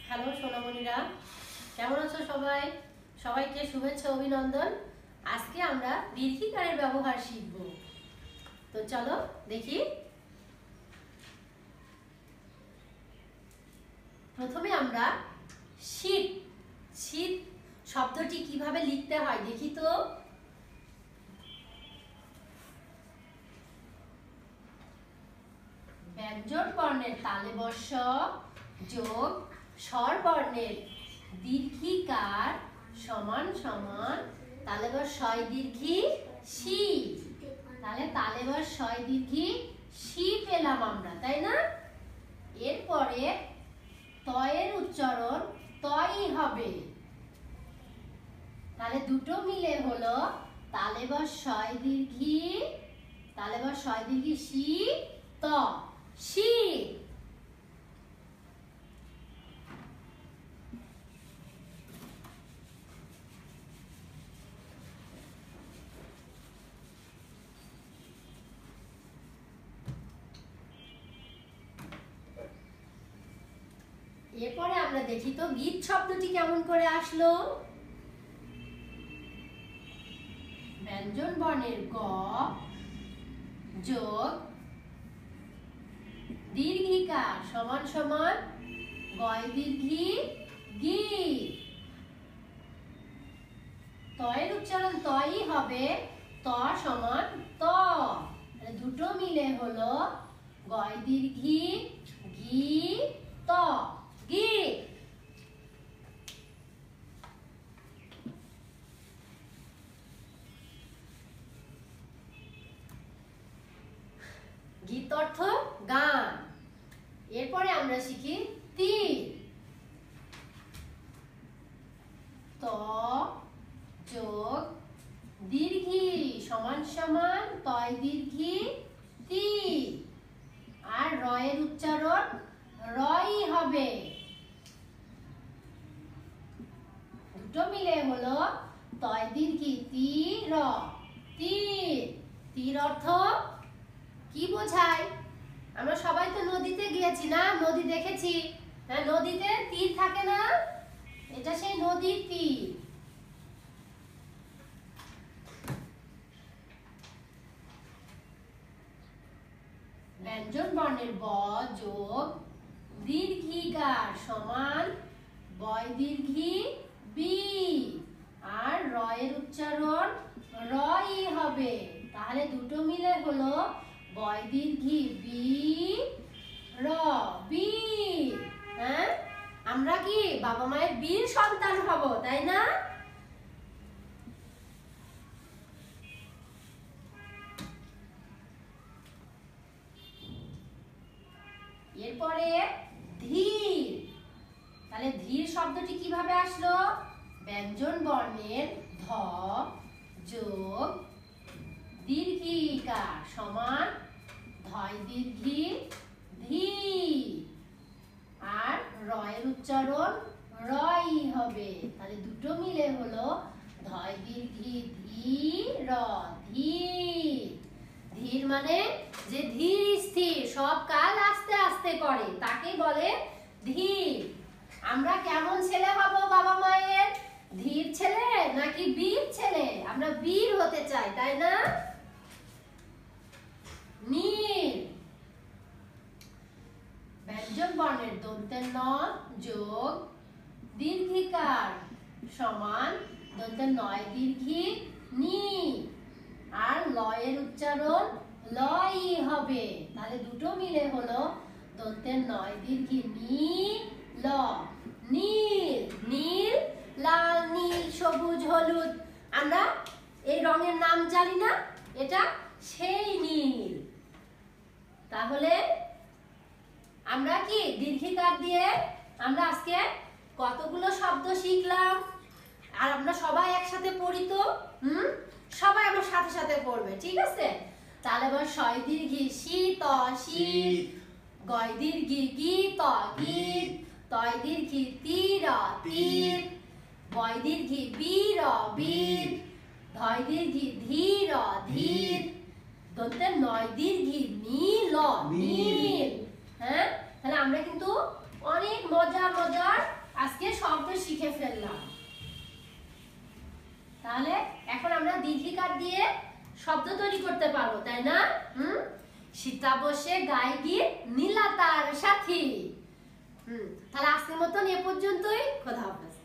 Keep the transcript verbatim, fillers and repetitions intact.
Hello সোনামণিরা, কেমন আছো সবাই? সবাইকে শুভেচ্ছা অভিনন্দন। আজকে আমরা দীর্ঘিকারের ব্যবহার শিখব। তো চলো দেখি। প্রথমে আমরা শীত শীত শব্দটি কিভাবে লিখতে হয় দেখি তো। ব্যঞ্জন বর্ণের তালে বর্ষ যোগ স্বর বর্ণের দীর্ঘিকার সমান সমান তালেবর শয় দীর্ঘি শি। তাহলে তালেবর শয় দীর্ঘি শি পেলাম আমরা, তাই না? এরপরে তয়ের উচ্চারণ তই হবে। তাহলে দুটো মিলে হলো তালেবর শয় দীর্ঘি তালেবর শয় দীর্ঘি শি ত শি। এরপরে আমরা দেখি তো গীত শব্দটি কেমন করে আসলো। ব্যঞ্জন বর্ণের গ যোগ দীর্ঘিকার সমান সমান গয় দীর্ঘি গি। তয়ের উচ্চারণ তই হবে, ত সমান ত। দুটো মিলে হলো গয় দীর্ঘি গি ত গীত। গীত অর্থ গান। এরপরে আমরা শিখি তীর। ত যোগ দীর্ঘি সমান সমান তয় দীর্ঘি তি। আর রয়ের উচ্চারণ রই হবে। দুটো মিলে হলো তয় দীর্ঘি তি র তীর। তীর অর্থ কি বোঝায়? আমরা সবাই তো নদীতে গিয়েছি না, নদী দেখেছি। হ্যাঁ, নদীতে তীর থাকে না, এটা সেই নদীর তীর। ব্যঞ্জন বর্ণের ব যোগ দীর্ঘিকার সমান বয় দীর্ঘি বি। আর রয়ের উচ্চারণ রই হবে। তাহলে দুটো মিলে হলো বয় দীর্ঘি বি র বি। হ্যাঁ, আমরা কি বাবা মায়ের বীর সন্তান হব, তাই না? এরপরে ধীর। তাহলে ধীর শব্দটি কিভাবে আসলো? ব্যঞ্জন বর্ণের ধ যোগ দীর্ঘিকার সমান ধয় দীর্ঘি ধি। আর রয়ের উচ্চারণ রই হবে। তাহলে দুটো মিলে হলো ধয় দীর্ঘি ধি র ধীর। ধীর মানে যে ধীর স্থির সব কাজ আস্তে আস্তে করে, তাকে বলে ধীর। আমরা কেমন ছেলে হব বাবা মায়ের? ধীর ছেলে নাকি বীর ছেলে? আমরা বীর হতে চাই, তাই না? নীল। ব্যঞ্জন বর্ণের দন্তের ন যোগ দীর্ঘিকার সমান দন্তের নয় দীর্ঘি নি। আর লয়ের উচ্চারণ লই হবে। তাহলে দুটো মিলে হলো দন্তের নয় দীর্ঘি নি ল নীল। নীল, লাল, নীল, সবুজ, হলুদ, আমরা এই রঙের নাম জানি না, এটা সেই নীল। তাহলে আমরা কি দীর্ঘিকার দিয়ে আমরা আজকে কতগুলো শব্দ শিখলাম। আর আমরা সবাই একসাথে পড়ি তো। হুম, সবাই আমার সাথে সাথে পড়বে, ঠিক আছে? তাহলে এবার শয় দীর্ঘি শি ত শীত, গয় দীর্ঘি গি ত গীত, তয় দীর্ঘি তি র তীর, বয় দীর্ঘি বি র বীর, ধয় দীর্ঘি ধি র ধীর, দন্তের নয় দীর্ঘি নি ল নীল। হ্যাঁ, তাহলে আমরা কিন্তু অনেক মজার মজার আজকে শব্দ শিখে ফেললাম। তাহলে এখন আমরা দীর্ঘিকার দিয়ে শব্দ তৈরি করতে পারবো, তাই না? হুম, সীতা বসে গায় গীত নীলা তার সাথী। হুম, তাহলে আজকের মতন এ পর্যন্তই। খোদা হাফেজ।